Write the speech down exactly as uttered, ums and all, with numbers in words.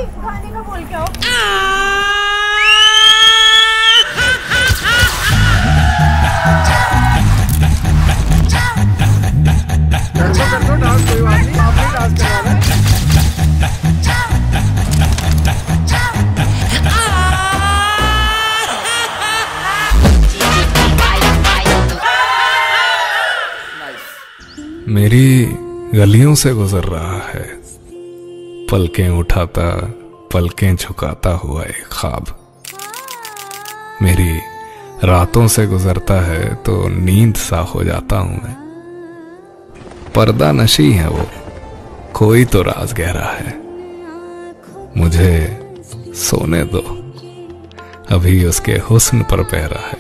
खाने का बोल के आओ। कर दो डांस, कोई बात नहीं, आप ही डांस करवा रहे हैं। मेरी गलियों से गुजर रहा है, पलकें उठाता पलकें झुकाता हुआ एक ख्वाब। मेरी रातों से गुजरता है तो नींद सा हो जाता हूं मैं। पर्दा नशी है वो, कोई तो राज गहरा है। मुझे सोने दो, अभी उसके हुस्न पर पहरा है।